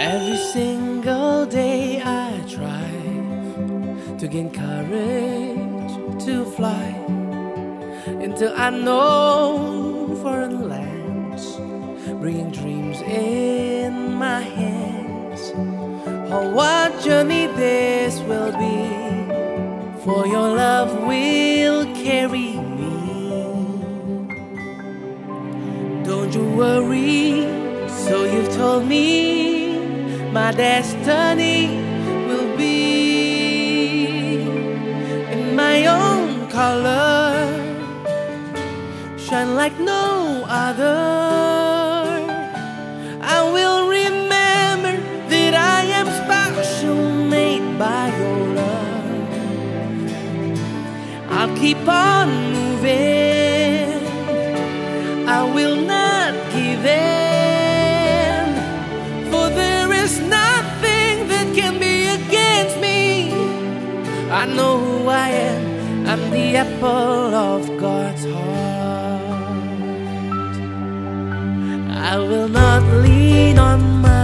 Every single day I try to gain courage to fly into unknown foreign lands, bringing dreams in my hands. Oh, what journey this will be, for your love will carry me. Don't you worry, so you've told me my destiny will be in my own color, shine like no other. I will remember that I am special, made by your love. I'll keep on moving, I will not give in, for there is nothing that can be against me. I know who I am, I'm the apple of God's heart. I will not lean on my